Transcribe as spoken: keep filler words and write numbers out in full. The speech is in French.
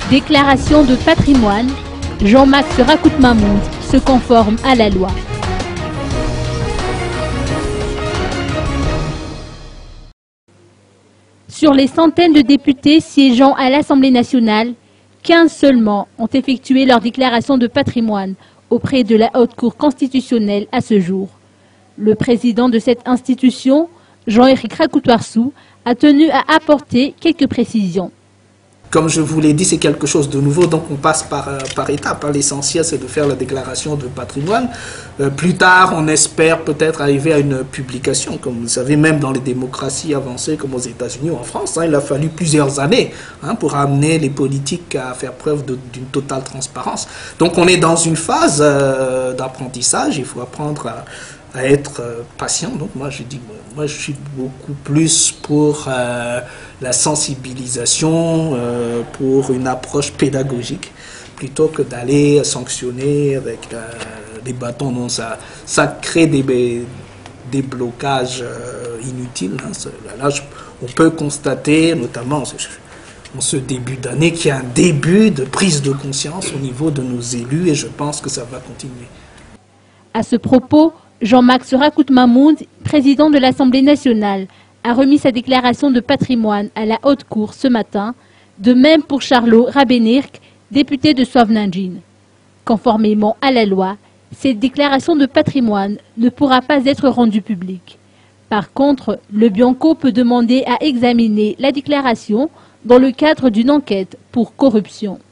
Déclaration de patrimoine, Jean-Max Rakhout-Mahmoud se conforme à la loi. Sur les centaines de députés siégeant à l'Assemblée nationale, quinze seulement ont effectué leur déclaration de patrimoine auprès de la Haute Cour constitutionnelle à ce jour. Le président de cette institution, Jean-Éric Rakhout-Warssou, a tenu à apporter quelques précisions. Comme je vous l'ai dit, c'est quelque chose de nouveau, donc on passe par, par étapes. L'essentiel, c'est de faire la déclaration de patrimoine. Euh, plus tard, on espère peut-être arriver à une publication. Comme vous savez, même dans les démocraties avancées comme aux États-Unis ou en France, hein, il a fallu plusieurs années hein, pour amener les politiques à faire preuve d'une totale transparence. Donc on est dans une phase euh, d'apprentissage, il faut apprendre à... à être euh, patient. Donc moi je dis, bon, moi je suis beaucoup plus pour euh, la sensibilisation, euh, pour une approche pédagogique, plutôt que d'aller sanctionner avec euh, des bâtons. Non, ça, ça crée des, des blocages euh, inutiles. Hein. Là, je, on peut constater, notamment en ce début d'année, qu'il y a un début de prise de conscience au niveau de nos élus, et je pense que ça va continuer. À ce propos, Jean-Max Rakhout-Mahmoud, président de l'Assemblée nationale, a remis sa déclaration de patrimoine à la Haute Cour ce matin, de même pour Charlot Rabenirk, député de Souav-Nanjine. Conformément à la loi, cette déclaration de patrimoine ne pourra pas être rendue publique. Par contre, le Bianco peut demander à examiner la déclaration dans le cadre d'une enquête pour corruption.